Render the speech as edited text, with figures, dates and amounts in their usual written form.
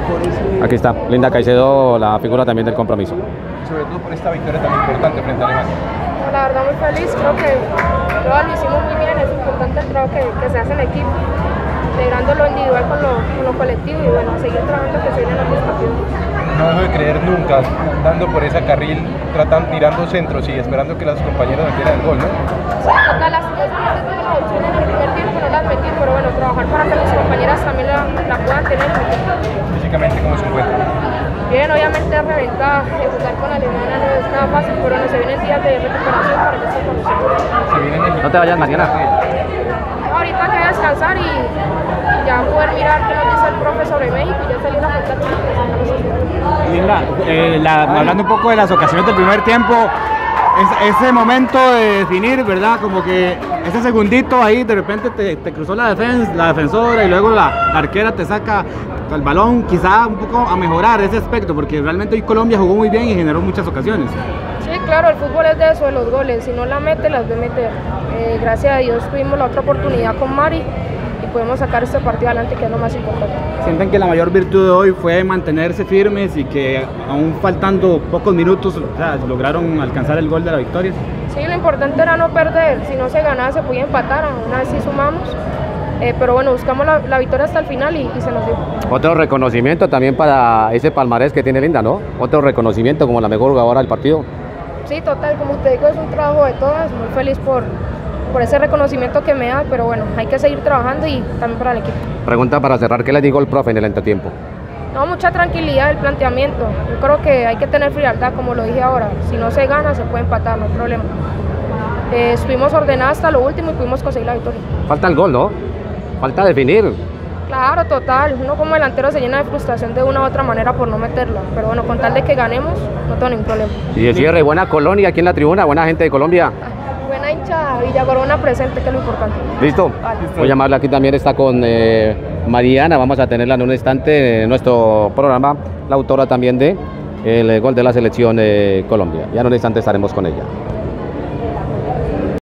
Aquí está, Linda Caicedo, la figura también del compromiso. Sobre todo por esta victoria tan importante frente a Alemania. La verdad muy feliz, creo que todos lo hicimos muy bien, es importante el trabajo que se hace en equipo, integrando lo individual con lo colectivo y bueno, seguir trabajando que se vienen los partidos. No dejo de creer nunca, dando por esa carril, tirando centros y esperando que las compañeras metieran el gol, ¿no? Sí, todas las opciones en el primer tiempo no las metí, pero bueno, trabajar para que las compañeras también la puedan tener. Físicamente, ¿cómo se encuentra? Bien, obviamente reventada, jugar con Alemania no es nada fácil, pero no se vienen días de recuperación para que se conozcan. No te vayas mañana. Ahorita hay que descansar y ya poder mirar qué nos dice el profe sobre México y ya salir a afrontar todo lo que Linda, hablando un poco de las ocasiones del primer tiempo, ese momento de definir, ¿verdad? Como que ese segundito ahí de repente te cruzó la defensora y luego la arquera te saca el balón, quizá un poco a mejorar ese aspecto, porque realmente hoy Colombia jugó muy bien y generó muchas ocasiones. Sí, claro, el fútbol es de eso, de los goles, si no la mete, las debe meter. Gracias a Dios tuvimos la otra oportunidad con Mari y podemos sacar este partido adelante, que es lo más importante. ¿Sienten que la mayor virtud de hoy fue mantenerse firmes y que aún faltando pocos minutos, o sea, lograron alcanzar el gol de la victoria? Sí, lo importante era no perder, si no se ganaba se podía empatar, una vez sí sumamos. Pero bueno, buscamos la victoria hasta el final y se nos dio. Otro reconocimiento también para ese palmarés que tiene Linda, ¿no? Otro reconocimiento como la mejor jugadora del partido. Sí, total, como te digo, es un trabajo de todas, muy feliz por ese reconocimiento que me da, pero bueno, hay que seguir trabajando y también para el equipo. Pregunta para cerrar, ¿qué le digo el profe en el entretiempo? No, mucha tranquilidad del planteamiento, yo creo que hay que tener frialdad, como lo dije ahora, si no se gana se puede empatar, no hay problema. Estuvimos ordenadas hasta lo último y pudimos conseguir la victoria. Falta el gol, ¿no? Falta definir. Claro, total. Uno como delantero se llena de frustración de una u otra manera por no meterla. Pero bueno, con tal de que ganemos, no tengo ningún problema. Y de cierre, buena colonia aquí en la tribuna, buena gente de Colombia. Buena hincha Villa Corona presente, que es lo importante. ¿Listo? Vale. Voy a llamarla, aquí también está con Mariana, vamos a tenerla en un instante en nuestro programa, la autora también de el gol de la selección Colombia. Ya en un instante estaremos con ella.